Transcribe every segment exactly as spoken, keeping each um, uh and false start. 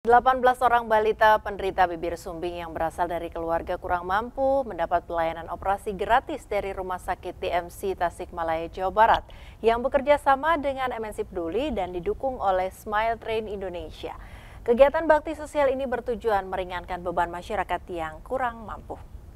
delapan belas orang balita penderita bibir sumbing yang berasal dari keluarga kurang mampu mendapat pelayanan operasi gratis dari Rumah Sakit T M C Tasikmalaya, Jawa Barat yang bekerja sama dengan M N C Peduli dan didukung oleh Smile Train Indonesia. Kegiatan bakti sosial ini bertujuan meringankan beban masyarakat yang kurang mampu.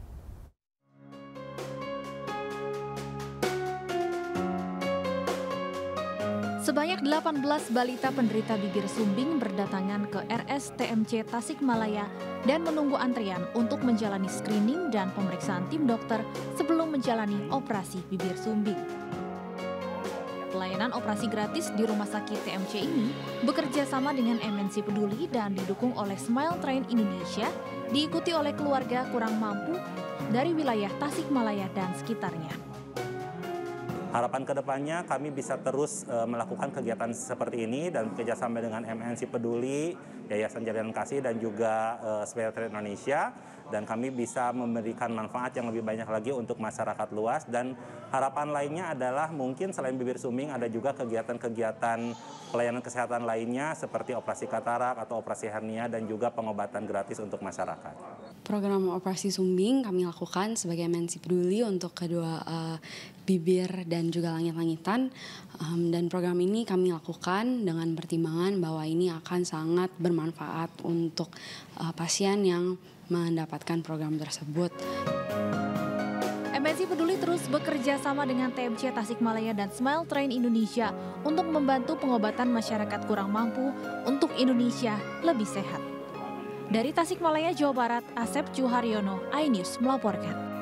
Sebanyak delapan belas balita penderita bibir sumbing berdatangan ke R S T M C Tasikmalaya dan menunggu antrian untuk menjalani screening dan pemeriksaan tim dokter sebelum menjalani operasi bibir sumbing. Pelayanan operasi gratis di Rumah Sakit T M C ini bekerja sama dengan M N C Peduli dan didukung oleh Smile Train Indonesia, diikuti oleh keluarga kurang mampu dari wilayah Tasikmalaya dan sekitarnya. Harapan kedepannya kami bisa terus e, melakukan kegiatan seperti ini dan bekerjasama dengan M N C Peduli, Yayasan Jalinan Kasih dan juga e, Smile Train Indonesia, dan kami bisa memberikan manfaat yang lebih banyak lagi untuk masyarakat luas. Dan harapan lainnya adalah mungkin selain bibir sumbing ada juga kegiatan-kegiatan pelayanan kesehatan lainnya seperti operasi katarak atau operasi hernia dan juga pengobatan gratis untuk masyarakat. Program operasi sumbing kami lakukan sebagai M N C Peduli untuk kedua uh, bibir dan juga langit-langitan, um, dan program ini kami lakukan dengan pertimbangan bahwa ini akan sangat bermanfaat untuk uh, pasien yang mendapatkan program tersebut. M N C Peduli terus bekerja sama dengan T M C Tasikmalaya dan Smile Train Indonesia untuk membantu pengobatan masyarakat kurang mampu untuk Indonesia lebih sehat. Dari Tasikmalaya, Jawa Barat, Asep Juharyono, iNews melaporkan.